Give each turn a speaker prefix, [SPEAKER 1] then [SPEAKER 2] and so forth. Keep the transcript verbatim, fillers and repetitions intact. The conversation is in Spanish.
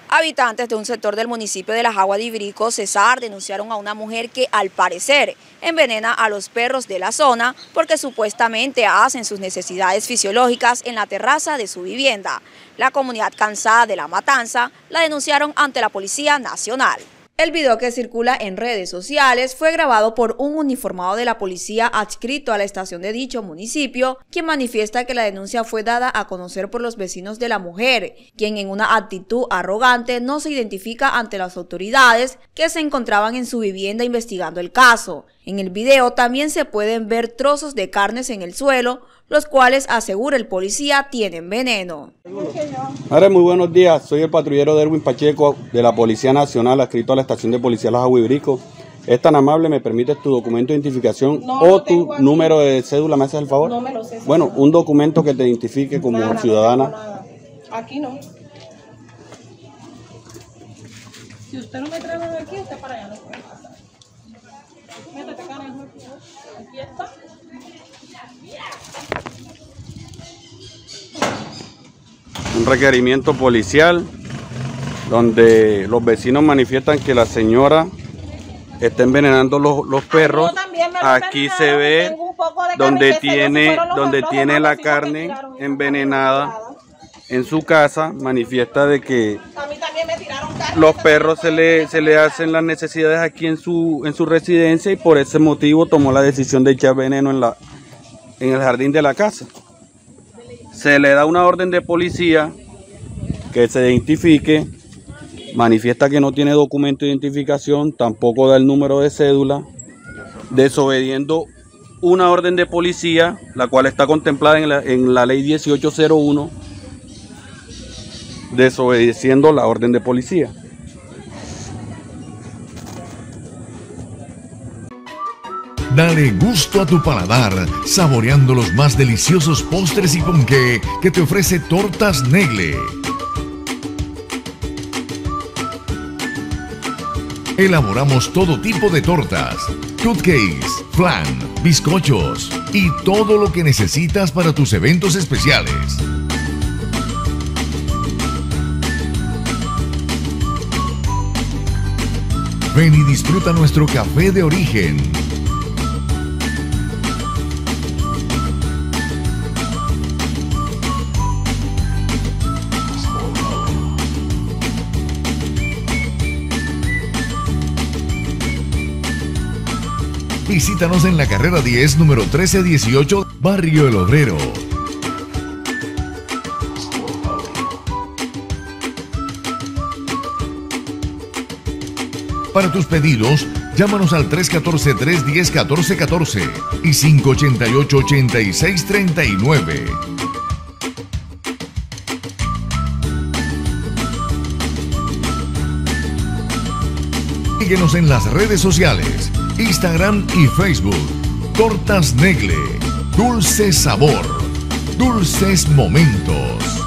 [SPEAKER 1] Habitantes de un sector del municipio de La Jagua de Ibirico, Cesar, denunciaron a una mujer que, al parecer, envenena a los perros de la zona porque supuestamente hacen sus necesidades fisiológicas en la terraza de su vivienda. La comunidad, cansada de la matanza, la denunciaron ante la Policía Nacional. El video, que circula en redes sociales, fue grabado por un uniformado de la policía adscrito a la estación de dicho municipio, quien manifiesta que la denuncia fue dada a conocer por los vecinos de la mujer, quien en una actitud arrogante no se identifica ante las autoridades que se encontraban en su vivienda investigando el caso. En el video también se pueden ver trozos de carnes en el suelo, los cuales, asegura el policía, tienen veneno.
[SPEAKER 2] Madre, muy buenos días. Soy el patrullero Derwin Pacheco de la Policía Nacional, adscrito a la estación de policía La Jagua de Ibirico. Es tan amable, ¿me permites tu documento de identificación no, o tu número de cédula? ¿Me haces el favor?
[SPEAKER 3] No me lo sé.
[SPEAKER 2] Bueno, un documento que te identifique como
[SPEAKER 3] nada,
[SPEAKER 2] ciudadana.
[SPEAKER 3] No nada. Aquí no. Si usted no me trae de aquí, usted para allá no puede pasar. Métete, carajo. Aquí está.
[SPEAKER 2] Un requerimiento policial donde los vecinos manifiestan que la señora está envenenando los, los perros. Aquí se ve donde tiene, donde tiene la carne envenenada en su casa. Manifiesta de que los perros se le, se le hacen las necesidades aquí en su, en su residencia, y por ese motivo tomó la decisión de echar veneno en, la, en el jardín de la casa. Se le da una orden de policía que se identifique, manifiesta que no tiene documento de identificación, tampoco da el número de cédula, desobediendo una orden de policía, la cual está contemplada en la, en la ley dieciocho cero uno, desobedeciendo la orden de policía.
[SPEAKER 4] Dale gusto a tu paladar, saboreando los más deliciosos postres y ponqué que te ofrece Tortas Negle. Elaboramos todo tipo de tortas, cupcakes, flan, bizcochos y todo lo que necesitas para tus eventos especiales. Ven y disfruta nuestro café de origen. Visítanos en la carrera diez, número trece dieciocho, Barrio El Obrero. Para tus pedidos, llámanos al tres uno cuatro, tres uno cero, uno cuatro uno cuatro y cinco ocho ocho, ocho seis tres nueve. Síguenos en las redes sociales, Instagram y Facebook. Tortas Negle, dulce sabor, dulces momentos.